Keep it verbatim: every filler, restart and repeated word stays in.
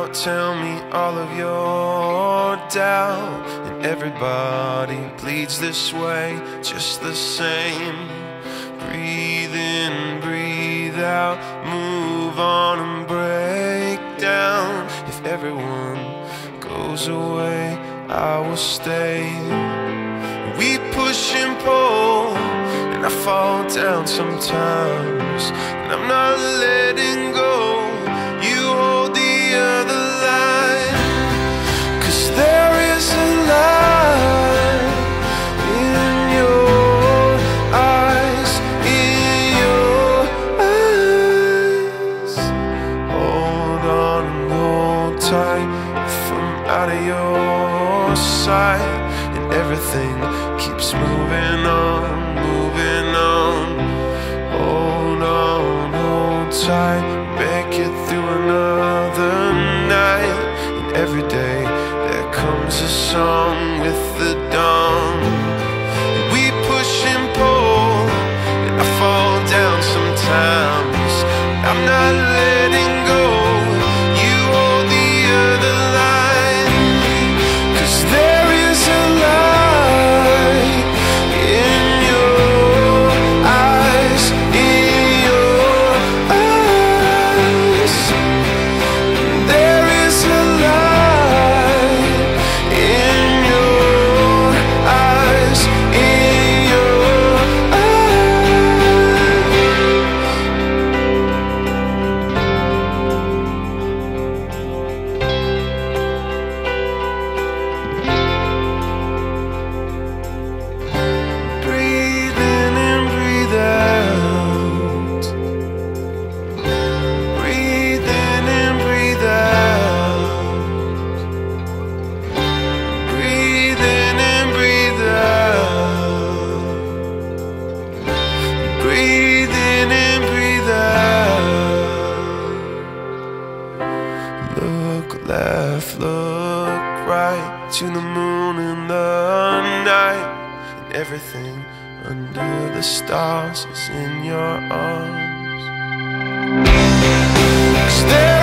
out, tell me all of your doubt. And everybody bleeds this way, just the same. Breathe in, breathe out, move on and break down. If everyone goes away, I will stay. We push and pull, and I fall down sometimes, and I'm not letting go. You hold the other line, 'cause there is a light in your eyes, in your eyes. Hold on and hold tight, if I'm out of your sight, and everything keeps moving on, moving on. Hold on, hold tight, make it through another night. And every day there comes a song with the dawn. And we push and pull, and I fall down sometimes. I'm not letting go. You hold the other line, 'cause there is a light in your eyes, in your eyes. There is a light in your eyes, in your eyes. Breathe in and breathe out. Breathe in and breathe out. Breathe in and breathe out. Breathe in and breathe out. Look left, look right, to the moon in the night. And everything under the stars is in your arms. 'Cause there